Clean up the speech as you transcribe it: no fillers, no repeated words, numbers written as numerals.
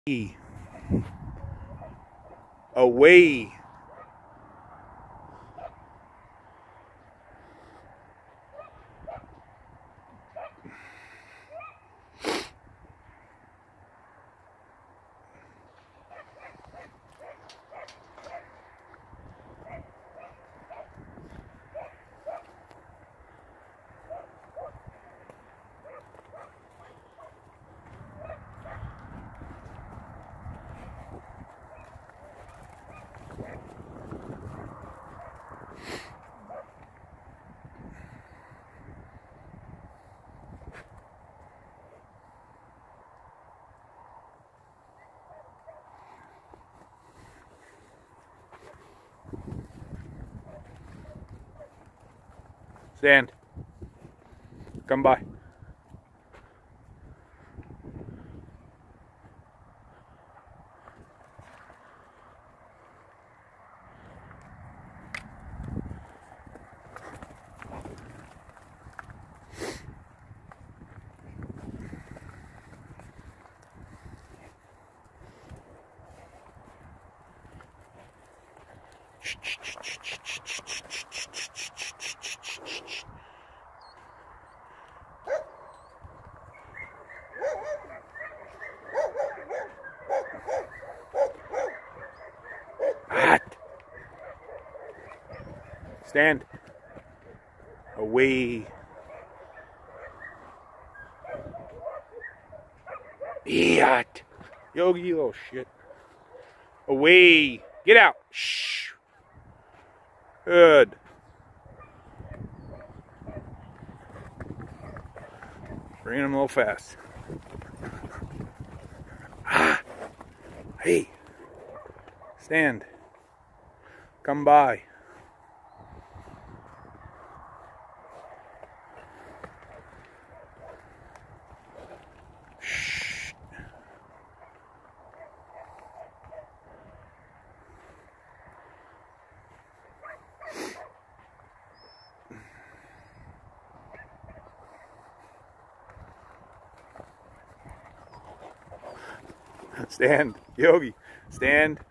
Away. Stand. Come by. Stand. Away. Yacht. Yogi, you little shit. Away. Get out. Shh. Good. Bring him a little fast. Ah. Hey. Stand. Come by. Stand, Yogi, stand.